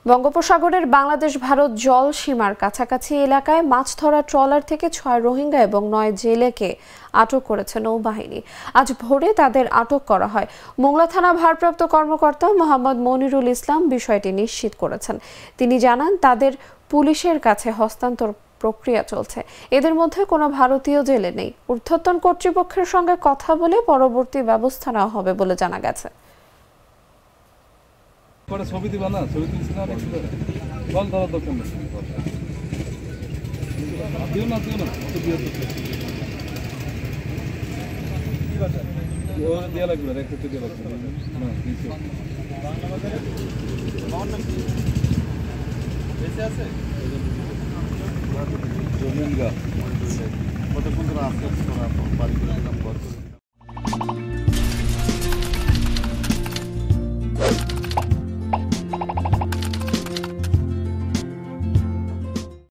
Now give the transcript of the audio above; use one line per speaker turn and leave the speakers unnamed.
বঙ্গোপসাগরের বাংলাদেশ ভারত জল সীমার কাছাকাছি এলাকায় মাছ ধরা ট্রলার থেকে ৬ রোহিঙ্গা এবং ৯ জেলেকে আটক করেছে নৌবাহিনী। আজ ভোরে তাদের আটক করা হয়। মোংলা থানা ভারপ্রাপ্ত কর্মকর্তা মোহাম্মদ মনিরুল ইসলাম বিষয়টি নিশ্চিত করেছেন। তিনি জানান, তাদের পুলিশের কাছে হস্তান্তর প্রক্রিয়া চলছে। এদের মধ্যে কোনো ভারতীয় জেলে নেই। ঊর্ধ্বতন কর্তৃপক্ষের সঙ্গে কথা বলে পরবর্তী ব্যবস্থা নেওয়া হবে বলে জানা গেছে।
ছবি দিবা না, ছবি তুলছি না, জল ধরার দরকার নেই, দিও না দেওয়া লাগবে, রেখে দেওয়া লাগবে না। কত সুন্দর আস্তে আস্তে